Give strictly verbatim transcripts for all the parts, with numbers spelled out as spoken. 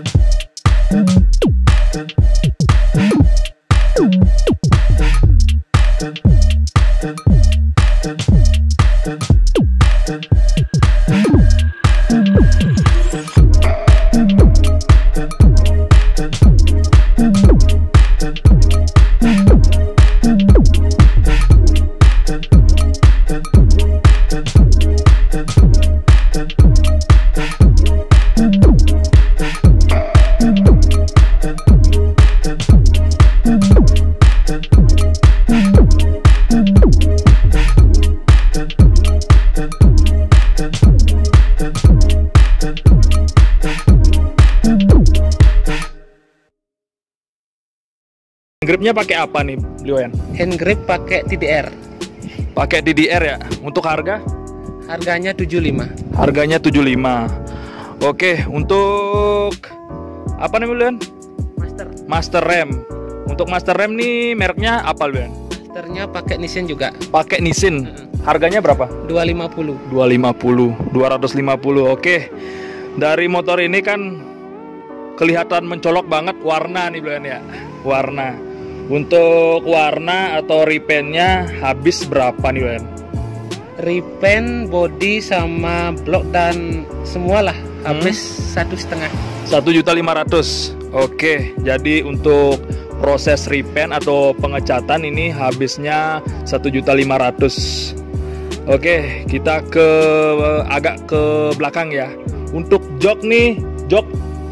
Gripnya pakai apa nih, Blioyan? Hand grip pakai T D R. Pakai T D R ya. Untuk harga? Harganya tujuh puluh lima. Harganya tujuh puluh lima. Oke, untuk apa nih, Blioyan? Master. Master rem. Untuk master rem nih mereknya apa, Blioyan? Masternya pakai Nissin juga. Pakai Nissin. Harganya berapa? dua ratus lima puluh. dua ratus lima puluh. dua ratus lima puluh. Oke. Dari motor ini kan kelihatan mencolok banget warna nih, Blioyan ya. Warna. Untuk warna atau repaintnya habis berapa nih, Blioyan? Repaint, body sama blok dan semualah habis satu setengah. Satu juta lima ratus. Oke, jadi untuk proses repaint atau pengecatan ini habisnya satu juta lima ratus. Oke, kita ke agak ke belakang ya. Untuk jok nih, jok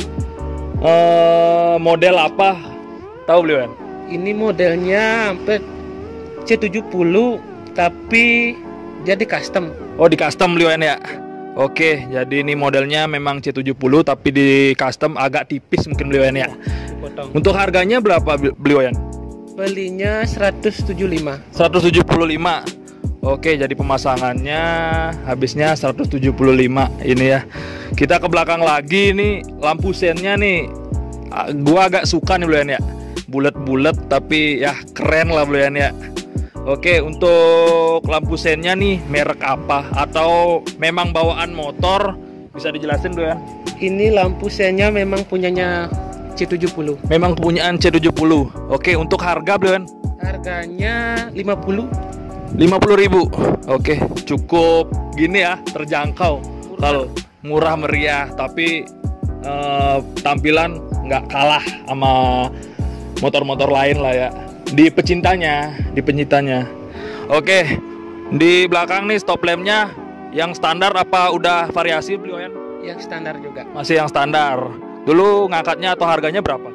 eh, model apa? Tahu, Blioyan? Ini modelnya sampai C tujuh puluh tapi jadi custom. Oh, di custom, Blioyan ya. Oke, jadi ini modelnya memang C tujuh puluh tapi di custom agak tipis mungkin, Blioyan ya. Potong. Untuk harganya berapa, Blioyan? Belinya seratus tujuh puluh lima. seratus tujuh puluh lima. Oke, jadi pemasangannya habisnya seratus tujuh puluh lima ini ya. Kita ke belakang lagi nih, lampu sennya nih. Gua agak suka nih, Blioyan ya. Bulat-bulat tapi ya keren lah, Blioyan ya. Oke, untuk lampu sennya nih merek apa atau memang bawaan motor, bisa dijelasin, Blioyan? Ini lampu sennya memang punyanya C tujuh puluh. Memang kepunyaan C tujuh puluh. Oke, untuk harga, Blioyan? Harganya lima puluh. lima puluh ribu. Oke, cukup gini ya, terjangkau. Kalau murah meriah tapi eh, tampilan nggak kalah sama motor-motor lain lah ya. Di pecintanya, di pencintanya. Oke, di belakang nih stop lampnya yang standar apa udah variasi, Blioyan? Yang standar juga. Masih yang standar. Dulu ngangkatnya atau harganya berapa?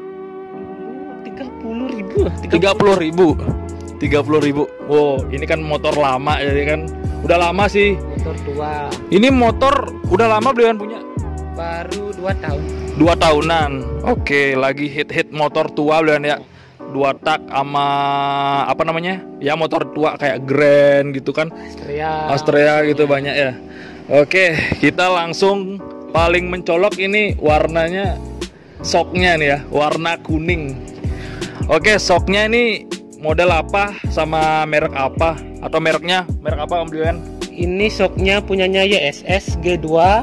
tiga puluh ribu. tiga puluh ribu. tiga puluh ribu. Wow, ini kan motor lama jadi kan udah lama sih. Motor tua. Ini motor udah lama, Blioyan punya? Baru dua tahun. Dua tahunan. Oke, lagi hit-hit motor tua, Blioyan ya. Dua tak sama apa namanya? Ya motor tua kayak Grand gitu kan. Astrea. Astrea gitu banyak ya. Oke, kita langsung paling mencolok ini warnanya, shocknya nih ya, warna kuning. Oke, shocknya ini model apa sama merek apa atau mereknya merek apa, Om Blioyan? Ini shocknya punyanya Y S S G dua,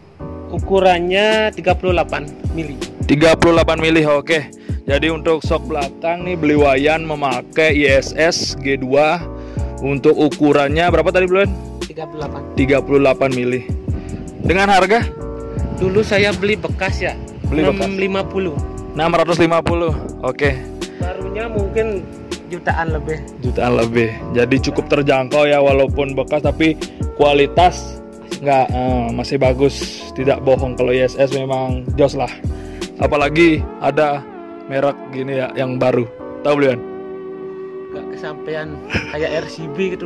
ukurannya tiga puluh delapan mili. tiga puluh delapan mili. Oke. Jadi untuk shock belakang nih Blioyan memakai Y S S G dua. Untuk ukurannya berapa tadi, Blioyan? tiga puluh delapan. tiga puluh delapan mili. Dengan harga? Dulu saya beli bekas ya. Beli bekas. enam ratus lima puluh. enam ratus lima puluh. Oke. Barunya mungkin jutaan lebih. Jutaan lebih. Jadi cukup terjangkau ya, walaupun bekas tapi kualitas nggak eh, masih bagus. Tidak bohong, kalau Y S S memang jos lah. Apalagi ada merek gini ya yang baru. Tahu, Blioyan? Gak kesampaian kayak R C B gitu.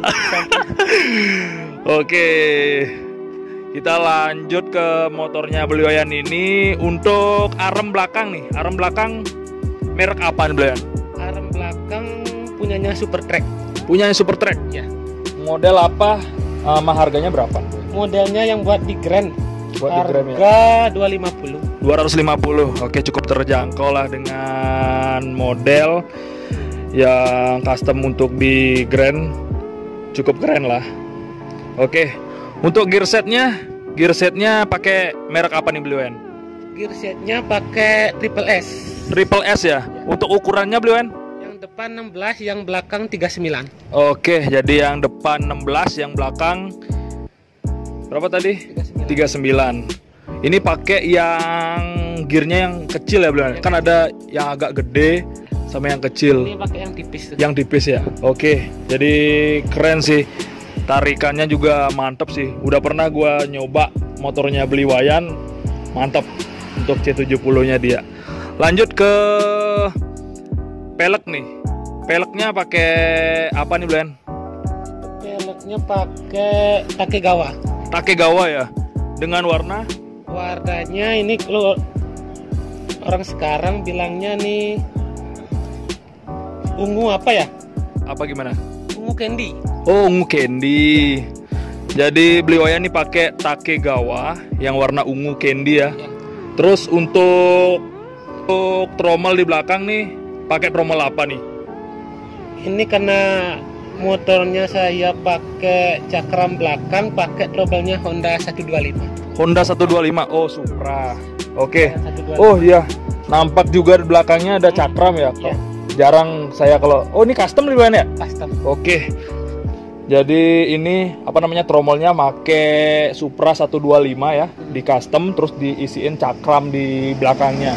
Oke. Kita lanjut ke motornya Blioyan ini. Untuk arem belakang nih, arem belakang merek apa nih, Blioyan? Arem belakang punyanya Super Track. Punyanya Super Track? Ya. Model apa? Sama harganya berapa? Modelnya yang buat di Grand. Buat di Grand ya? Harga dua ratus lima puluh. dua ratus lima puluh. Oke, cukup terjangkau lah dengan model yang custom untuk di Grand. Cukup keren lah. Oke. Untuk gear setnya, gear setnya pakai merek apa nih, Blioyan? gear setnya pakai triple S. Triple S ya. Untuk ukurannya beliauan? Yang depan enam belas, yang belakang tiga puluh sembilan. Oke, jadi yang depan enam belas, yang belakang berapa tadi? tiga puluh sembilan. Ini pakai yang gearnya yang kecil ya beliauan? Kan ada yang agak gede sama yang kecil. Ini pakai yang tipis tuh. Yang tipis ya. Oke, jadi keren sih. Tarikannya juga mantep sih. Udah pernah gua nyoba motornya Beliwayan, mantap untuk C tujuh puluh nya dia. Lanjut ke pelek nih. Peleknya pakai apa nih Blen? Peleknya pakai Takegawa. Takegawa ya. Dengan warna? Warnanya ini kalau orang sekarang bilangnya nih ungu apa ya? Apa gimana? Ungu candy. Oh, ungu candy. Jadi Beliwayan nih pakai Takegawa yang warna ungu candy ya. Ya. Terus untuk untuk tromel di belakang nih pakai tromel apa nih? Ini karena motornya saya pakai cakram belakang, pakai tromelnya Honda seratus dua puluh lima. Honda seratus dua puluh lima. Oh, Supra. Oke. seratus dua puluh lima. Oh iya. Nampak juga di belakangnya ada cakram ya. Ya. Jarang saya kalau oh ini custom Beliwayan ya? Custom. Oke. Jadi ini apa namanya tromelnya make Supra seratus dua puluh lima ya, di custom terus diisiin cakram di belakangnya.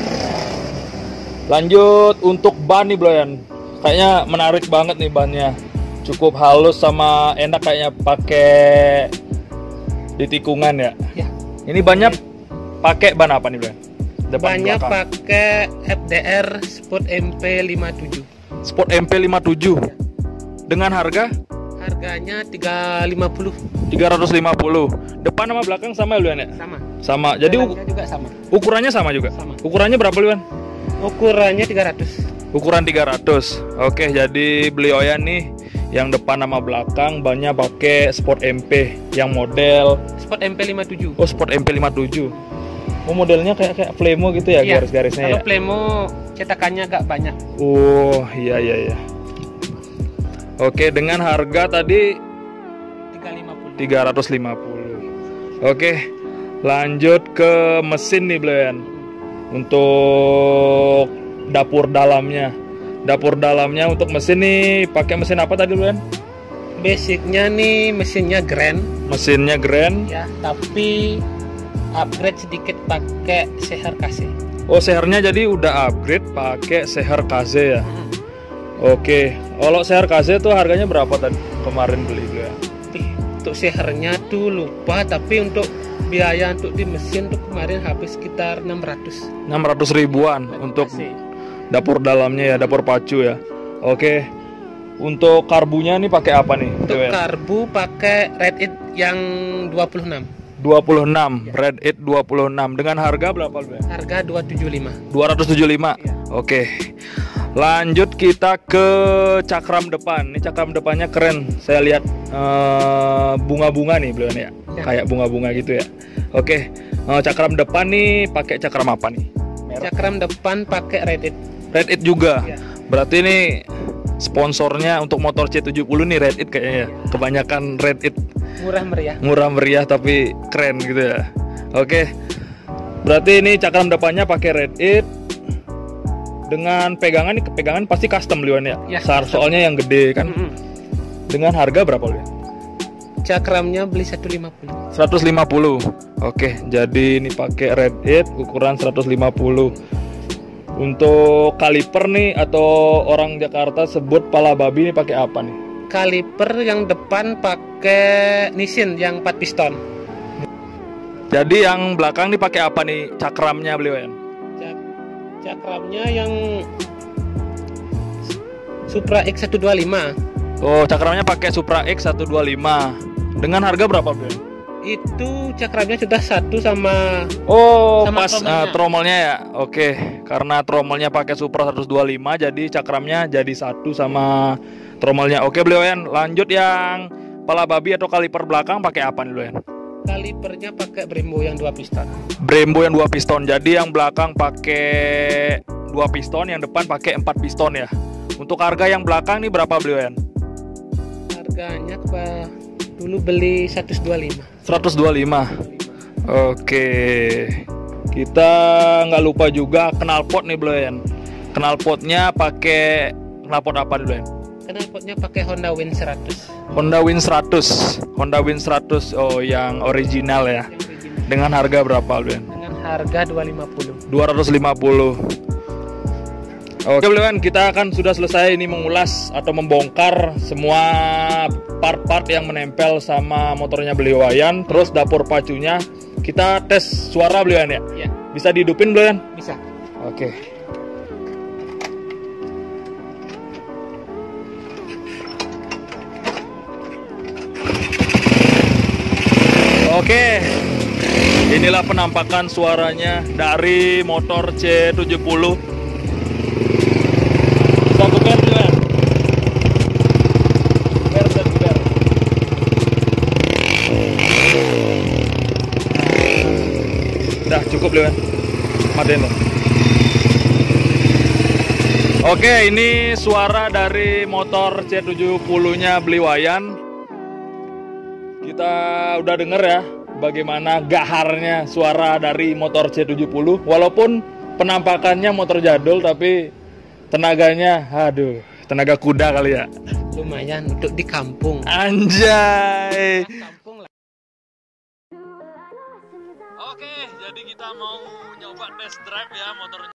Lanjut untuk ban nih Beliwayan. Kayaknya menarik banget nih bannya. Cukup halus sama enak kayaknya pakai di tikungan ya. Ya. Ini bannya pakai ban apa nih Beliwayan? Depan Banyak belakang. pakai F D R Sport M P lima puluh tujuh. Sport M P lima puluh tujuh. Dengan harga Harganya tiga ratus lima puluh. tiga ratus lima puluh. Depan sama belakang sama ya Beliwayan ya? Sama. Sama. Jadi Dalamnya juga sama. ukurannya sama juga? Sama. Ukurannya berapa Beliwayan? Ukurannya tiga ratus. Ukuran tiga ratus. Oke, jadi Beliwayan nih yang depan sama belakang bannya pakai Sport M P yang model Sport M P lima puluh tujuh. oh Sport M P lima puluh tujuh. Oh, modelnya kayak kayak Flemo gitu ya, Iya. garis-garisnya Kalau ya. Flemo cetakannya agak banyak. Oh, iya iya iya. Oke, dengan harga tadi tiga ratus lima puluh. tiga ratus lima puluh. Oke, lanjut ke mesin nih Beliwayan. Untuk dapur dalamnya. Dapur dalamnya untuk mesin nih pakai mesin apa tadi Beliwayan? Basicnya nih mesinnya Grand Mesinnya Grand. ya, tapi upgrade sedikit pakai Seher K C. Oh, sehernya jadi udah upgrade pakai seher K Z ya. Oke, kalau seher K Z tuh harganya berapa tadi kemarin beli Beliwayan? Ih, untuk sehernya tuh lupa, tapi untuk biaya untuk di mesin tuh kemarin habis sekitar enam ratus. enam ratus ribuan untuk K C. dapur dalamnya ya, dapur pacu ya. Oke. Untuk karbunya nih pakai apa nih? Untuk Beliwayan? karbu pakai Red It yang dua puluh enam. dua puluh enam, Ya. Red It dua puluh enam dengan harga berapa Beliwayan? Harga dua ratus tujuh puluh lima. dua ratus tujuh puluh lima. Ya. Oke. Lanjut kita ke cakram depan. Ini cakram depannya keren. Saya lihat eh, bunga-bunga nih Beliwayan ya. Ya. Kayak bunga-bunga gitu ya. Oke. Eh, cakram depan nih pakai cakram apa nih? Merah. Cakram depan pakai Red It. Red It juga. Ya. Berarti ini sponsornya untuk motor C tujuh puluh nih Red It kayaknya. Kebanyakan Red It. Murah meriah. Murah meriah tapi keren gitu ya. Oke. Berarti ini cakram depannya pakai Red It. Dengan pegangan nih, pegangan pasti custom Beliwayan ya. Ya, Sar- custom. Soalnya yang gede kan. Mm-mm. Dengan harga berapa Beliwayan? Cakramnya beli seratus lima puluh. seratus lima puluh. Oke, jadi ini pakai Red It ukuran seratus lima puluh. Untuk kaliper nih atau orang Jakarta sebut pala babi nih pakai apa nih? Kaliper yang depan pakai Nissin yang empat piston. Jadi yang belakang nih pakai apa nih cakramnya Beliwayan? Cak- Cakramnya yang Supra X seratus dua puluh lima. Oh, cakramnya pakai Supra X seratus dua puluh lima. Dengan harga berapa Beliwayan? Itu cakramnya sudah satu sama Oh, Sama pas trommelnya. eh, trommelnya ya. Oke, karena trommelnya pakai Supra seratus dua puluh lima jadi cakramnya jadi satu sama trommelnya. Oke, Beliwayan, lanjut yang pala babi atau kaliper belakang pakai apa nih Beliwayan? kalipernya pakai Brembo yang dua piston. Brembo yang dua piston. Jadi yang belakang pakai dua piston, yang depan pakai empat piston ya. Untuk harga yang belakang nih berapa Beliwayan? Harganya ke dulu beli seratus dua puluh lima. seratus dua puluh lima. Oke. Kita nggak lupa juga knalpot nih Bloen. Knalpotnya pakai knalpot apa dulu ya? Knalpotnya pakai Honda Win seratus. Honda Win seratus. Honda Win seratus. Oh, yang original ya. Dengan harga berapa Bloen? Dengan harga dua ratus lima puluh. dua ratus lima puluh. Oke Bloen, kita akan sudah selesai ini mengulas atau membongkar semua part-part yang menempel sama motornya beliau Wayan. Terus dapur pacunya. Kita tes suara Bloen ya? Ya. Bisa dihidupin Bloen? Bisa. Oke. Oke. Inilah penampakan suaranya dari motor C tujuh puluh. Satu ber Bloen. Ber dan ber. Udah cukup Bloen. Matiin loh. Oke, ini suara dari motor C tujuh puluh nya beli Wayan. Kita udah denger ya bagaimana gaharnya suara dari motor C tujuh puluh. Walaupun penampakannya motor jadul, tapi tenaganya, aduh, tenaga kuda kali ya. Lumayan untuk di kampung. Anjay. Kampung lah. Oke, jadi kita mau nyoba test drive ya motornya.